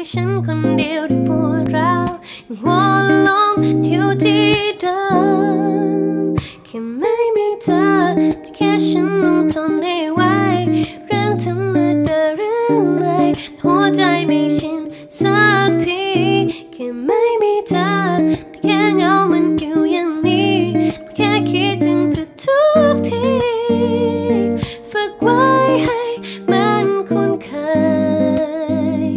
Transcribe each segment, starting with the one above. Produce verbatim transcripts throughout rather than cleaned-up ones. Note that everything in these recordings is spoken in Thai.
ฉันคนเดียวที่ปวดร้าววนลงอยู่ที่เดิมแค่ไม่มีเธอแค่ฉันต้องทนให้ไหวเรื่องธรรมดาหรือไม่หัวใจไม่ชินสักทีแค่ไม่มีเธอแค่เงามันอยู่อย่างนี้แค่คิดถึงเธอทุกทีฝึกไว้ให้มันคุ้นเคย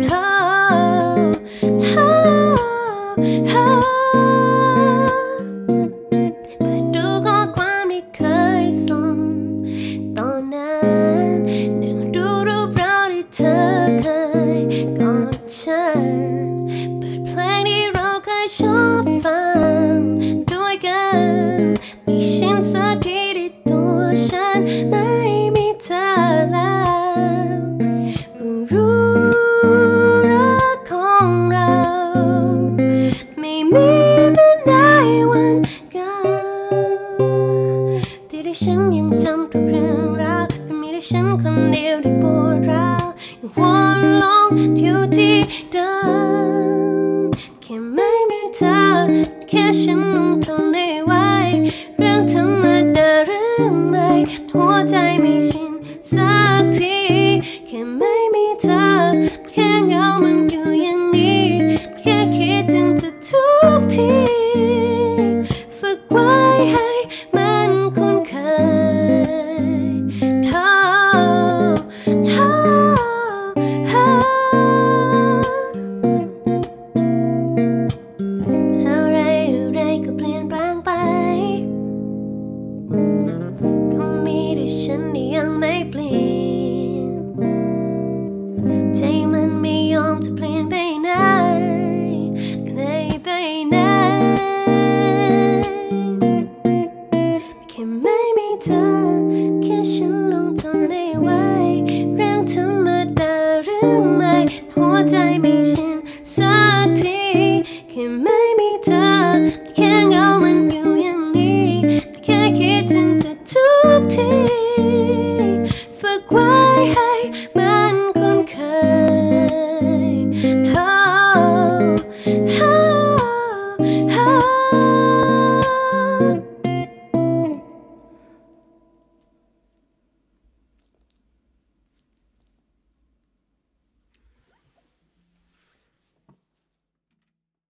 เปิดดูข้อความที่เคยส่งตอนนั้นนั่งดูรูปเราที่เธอเคยกอดฉันเปิดเพลงที่เราเคยชอบฟังด้วยกันมีฉันสักทีที่ตัวฉันไม่มีเธอแล้วรู้รักของเราไม่มีเหมือนในวันเก่าที่ได้ฉันยังจำทุกเรื่องราวแต่มีแต่ฉันคนเดียวที่ปวดร้าวยังวนลงอยู่ที่เดิมแค่ไม่มีเธอแค่ฉันต้องทนให้ไหวเรื่องธรรมดาหรือไม่หัวใจไม่ชินสักทีแค่ไม่มีเธอแค่เงามันอยู่อย่างนี้แค่คิดถึงเธอทุกทีฝึกไว้ให้มันคุ้นเคยอะไรอะไรก็เปลี่ยนแปลงไปก็มีแต่ฉันที่ยังไม่เปลี่ยนใจมันไม่ยอมจะเปลี่ยนไปไหนไม่ไปไหนแค่ไม่มีเธอแค่ฉันต้องทนให้ไหวเรื่องธรรมดาหรือไม่หัวใจไม่ชิน